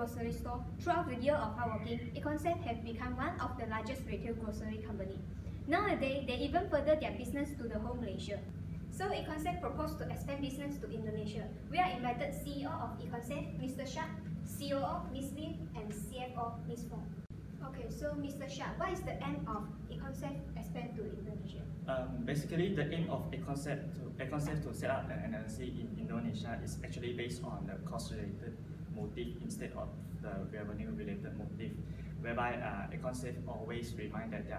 grocery store, throughout the year of hard working, eConcept have become one of the largest retail grocery company. Nowadays, they even further their business to the whole Malaysia. So eConcept proposed to expand business to Indonesia. We are invited CEO of eConcept, Mr. Shah, COO, Ms. Lim, and CFO, Ms. Fong. Okay, so Mr. Shah, what is the aim of eConcept expand to Indonesia? Basically, the aim of eConcept to set up an NLC in Indonesia is actually based on the cost-related motive instead of the revenue-related motive, whereby eConcept always remind that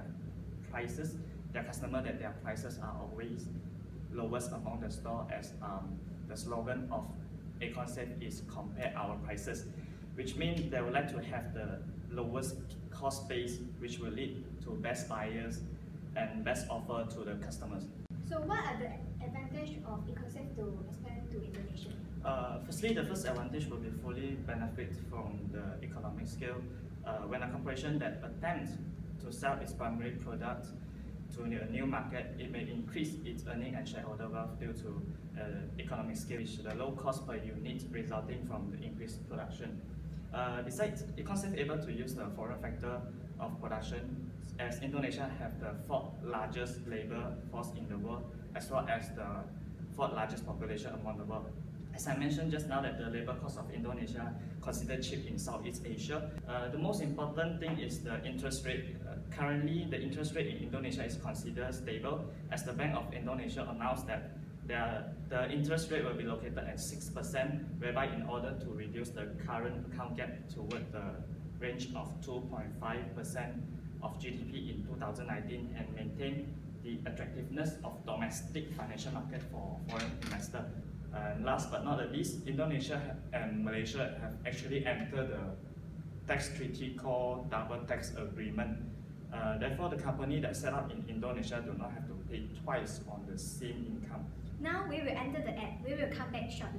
their customer that their prices are always lowest among the store, as the slogan of eConcept is compare our prices, which means they would like to have the lowest cost base, which will lead to best buyers and best offer to the customers. So what are the advantages of eConcept to expand to Indonesia? Firstly, the first advantage will be fully benefit from the economic scale. When a corporation that attempts to sell its primary product to a new market, it may increase its earning and shareholder wealth due to economic scale, which is the low cost per unit resulting from the increased production. Besides, eConcept able to use the foreign factor of production, as Indonesia have the 4th largest labor force in the world, as well as the 4th largest population among the world. As I mentioned just now, that the labor cost of Indonesia considered cheap in Southeast Asia. The most important thing is the interest rate. Currently, the interest rate in Indonesia is considered stable, as the Bank of Indonesia announced that the interest rate will be located at 6%, whereby in order to reduce the current account gap toward the range of 2.5% of GDP in 2019 and maintain the attractiveness of domestic financial market for foreign investors. And last but not the least, Indonesia and Malaysia have actually entered the tax treaty called Double Tax Agreement. Therefore, the company that set up in Indonesia do not have to pay twice on the same income. Now we will enter the ad. We will come back shortly.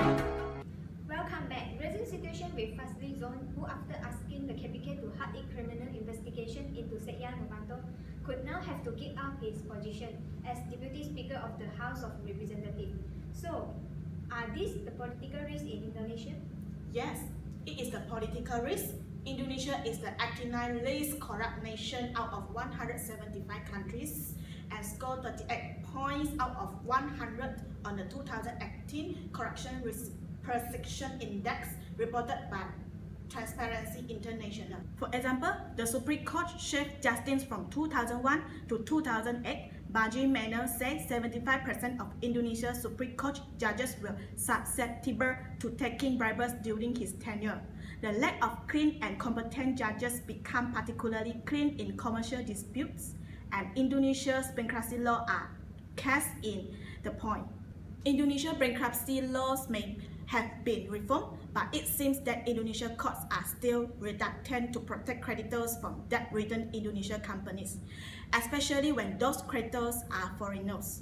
Welcome back. Recent situation with Fazli Zon, who after asking the KPK to halt a criminal investigation into Setia Novanto, could now have to give up his position as Deputy Speaker of the House of Representatives. So, are these the political risks in Indonesia? Yes, it is the political risk. Indonesia is the 89th least corrupt nation out of 175 countries and scored 38 points out of 100 on the 2018 Corruption Perception Index reported by Transparency International. For example, the Supreme Court Chief Justice from 2001 to 2008, Baji Manor said 75% of Indonesia's Supreme Court judges were susceptible to taking bribes during his tenure. The lack of clean and competent judges become particularly clean in commercial disputes, and Indonesia's bankruptcy law are cast in the point. Indonesia's bankruptcy laws may have been reformed, but it seems that Indonesian courts are still reluctant to protect creditors from debt-ridden Indonesian companies, especially when those creditors are foreigners.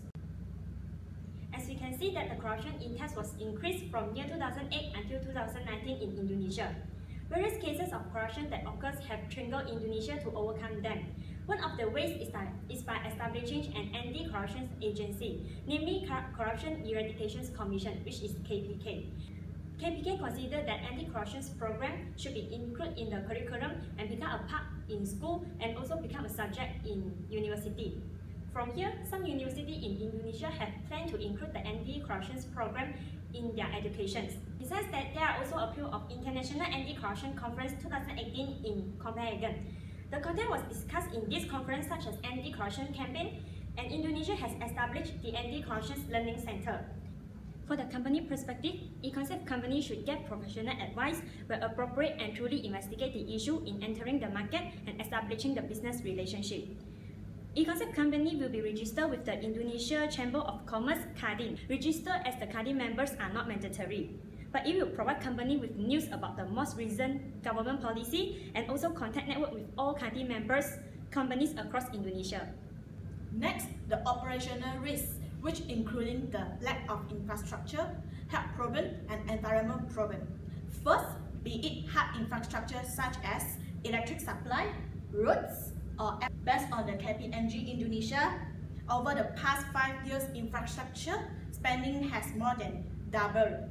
As we can see that the corruption index was increased from year 2008 until 2019 in Indonesia. Various cases of corruption that occurs have triggered Indonesia to overcome them. One of the ways is by establishing an anti-corruption agency, namely Corruption Eradication Commission, which is KPK. KPK considered that anti-corruption program should be included in the curriculum and become a part in school and also become a subject in university. From here, some universities in Indonesia have planned to include the anti-corruption program in their education. Besides that, there are also a few of International Anti-Corruption Conference 2018 in Copenhagen. The content was discussed in this conference such as anti-corruption campaign, and Indonesia has established the Anti-Corruption Learning Center. For the company perspective, eConcept company should get professional advice where appropriate and truly investigate the issue in entering the market and establishing the business relationship. eConcept company will be registered with the Indonesia Chamber of Commerce Kadin. Register as the Kadin members are not mandatory, but it will provide company with news about the most recent government policy and also contact network with all Kadin members companies across Indonesia. Next, the operational risks, which including the lack of infrastructure, health problem, and environment problem. First, be it hard infrastructure such as electric supply, roads, or based on the KPMG Indonesia, over the past 5 years, infrastructure spending has more than doubled.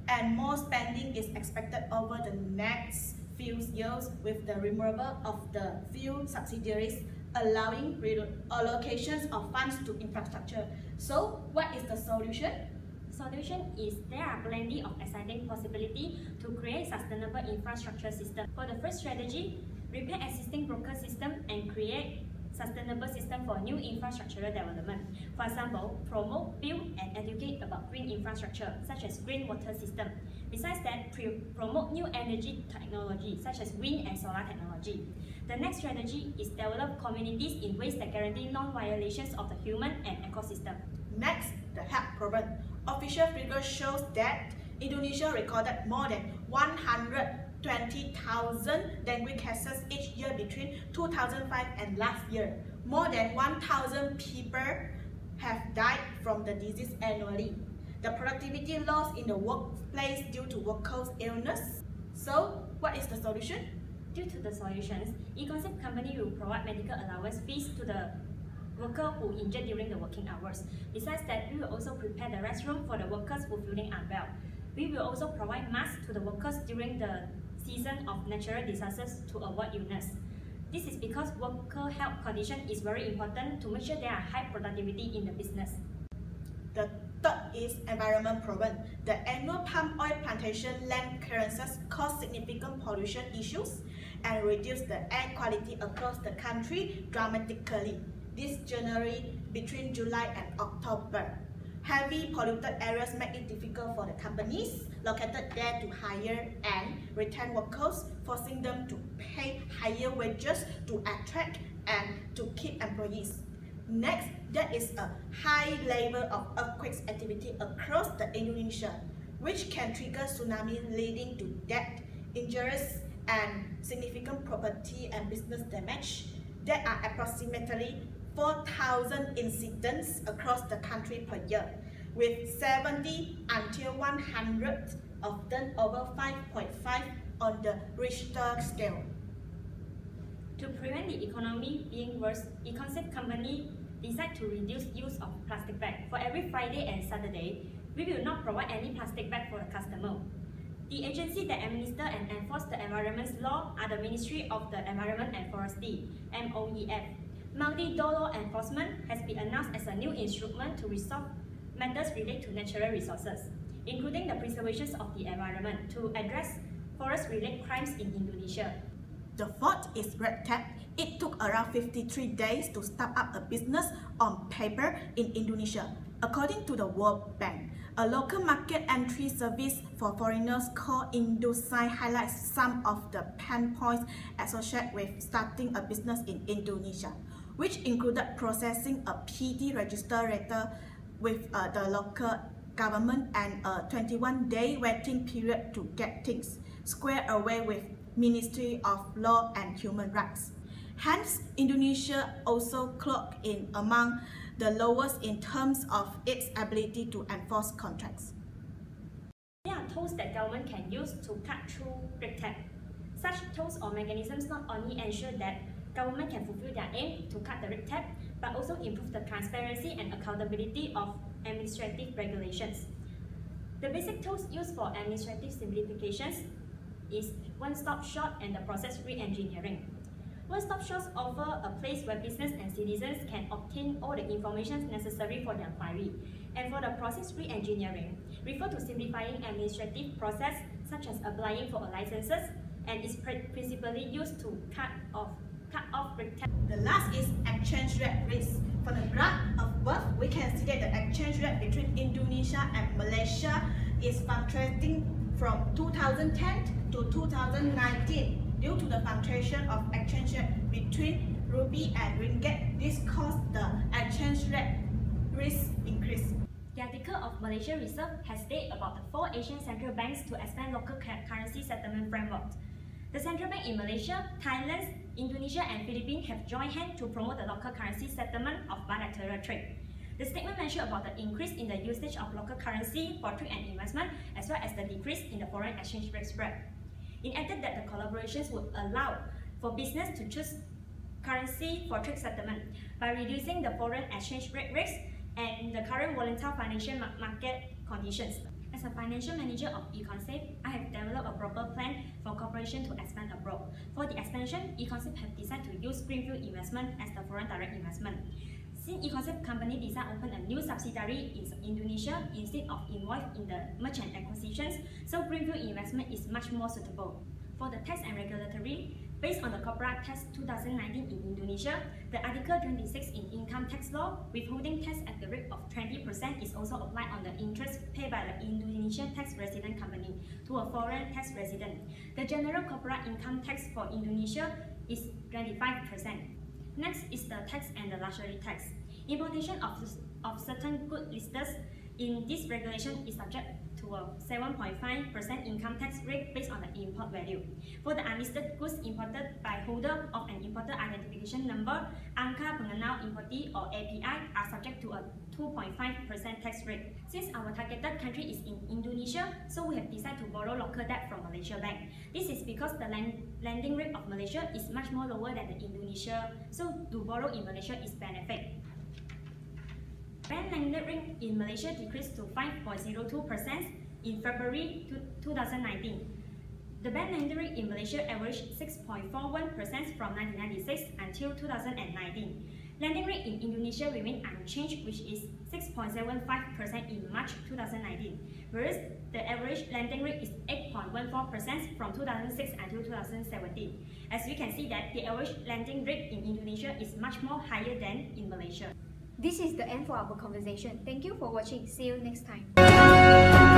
and more spending is expected over the next few years with the removal of the few subsidiaries, allowing allocations of funds to infrastructure. So, what is the solution? Solution is there are plenty of exciting possibility to create sustainable infrastructure system. For the first strategy, repair existing broken system and create sustainable system for new infrastructural development. For example, promote, build, and educate about green infrastructure, such as green water system. Besides that, promote new energy technology, such as wind and solar technology. The next strategy is develop communities in ways that guarantee non-violations of the human and ecosystem. Next, the health problem. Official figures shows that Indonesia recorded more than 120,000 dengue cases each year between 2005 and last year. More than 1,000 people have died from the disease annually. The productivity loss in the workplace due to workers' illness. So, what is the solution? Due to the solutions, eConcept company will provide medical allowance fees to the worker who injured during the working hours. Besides that, we will also prepare the restroom for the workers who feeling unwell. We will also provide masks to the workers during the season of natural disasters to avoid illness. This is because worker health condition is very important to make sure there are high productivity in the business. The third is environment problem. The annual palm oil plantation land clearances cause significant pollution issues and reduce the air quality across the country dramatically. This January between July and October. Heavy polluted areas make it difficult for the companies located there to hire and retain workers, forcing them to pay higher wages to attract and to keep employees. Next, there is a high level of earthquake activity across the Indonesia, which can trigger tsunami leading to death, injuries, and significant property and business damage. There are approximately 4,000 incidents across the country per year, with 70 until 100 of them over 5.5 on the Richter scale. To prevent the economy being worse, eConcept company decide to reduce use of plastic bag. For every Friday and Saturday, we will not provide any plastic bag for the customer. The agency that administer and enforce the environment's law are the Ministry of the Environment and Forestry, MOEF. Multi-door law enforcement has been announced as a new instrument to resolve matters related to natural resources, including the preservation of the environment to address forest-related crimes in Indonesia. The fourth is red tape. It took around 53 days to start up a business on paper in Indonesia. According to the World Bank, a local market entry service for foreigners called IndoSign highlights some of the pain points associated with starting a business in Indonesia, which included processing a PD register letter with the local government and a 21-day waiting period to get things squared away with Ministry of Law and Human Rights. Hence, Indonesia also clocked in among the lowest in terms of its ability to enforce contracts. There are tools that government can use to cut through red tape. Such tools or mechanisms not only ensure that government can fulfill their aim to cut the red tape, but also improve the transparency and accountability of administrative regulations. The basic tools used for administrative simplifications is one-stop shop and the process re-engineering. One-stop shops offer a place where business and citizens can obtain all the information necessary for their query. And for the process re-engineering, refer to simplifying administrative process such as applying for licenses, and is principally used to cut off red tape. The last is exchange rate risk. For the graph above, we can see that the exchange rate between Indonesia and Malaysia is fluctuating from 2010 to 2019. Due to the fluctuation of exchange rate between rupee and ringgit, this caused the exchange rate risk increase. The article of Malaysia Reserve has stated about the 4 Asian central banks to expand local currency settlement framework. The central bank in Malaysia, Thailand, Indonesia, and Philippines have joined hands to promote the local currency settlement of bilateral trade. The statement mentioned about the increase in the usage of local currency for trade and investment, as well as the decrease in the foreign exchange rate spread. It added that the collaborations would allow for business to choose currency for trade settlement by reducing the foreign exchange rate risk and the current volatile financial market conditions. As a financial manager of eConcept, I have developed a proper plan for corporation to expand abroad. For the expansion, eConcept have decided to use Greenfield Investment as the foreign direct investment. Since eConcept company decided to open a new subsidiary in Indonesia instead of involved in the merchant acquisitions, so Greenfield Investment is much more suitable. For the tax and regulatory, based on the Corporate Tax 2019 in Indonesia, the Article 26 in Income Tax Law, withholding tax at the rate of 20% is also applied on the interest paid by the Indonesian tax resident company to a foreign tax resident. The general corporate income tax for Indonesia is 25%. Next is the tax and the luxury tax. Importation of certain goods listed in this regulation is subject to a 7.5% income tax rate based on the import value. For the unlisted goods imported by holder of an importer identification number, Angka Pengenal Importee or API are subject to a 2.5% tax rate. Since our targeted country is in Indonesia, so we have decided to borrow local debt from Malaysia Bank. This is because the lending rate of Malaysia is much more lower than the Indonesia, so to borrow in Malaysia is benefit. Bank lending rate in Malaysia decreased to 5.02% in February 2019. The bank lending rate in Malaysia averaged 6.41% from 1996 until 2019. Lending rate in Indonesia remained unchanged, which is 6.75% in March 2019, whereas the average lending rate is 8.14% from 2006 until 2017. As you can see that the average lending rate in Indonesia is much more higher than in Malaysia. This is the end for our conversation. Thank you for watching. See you next time.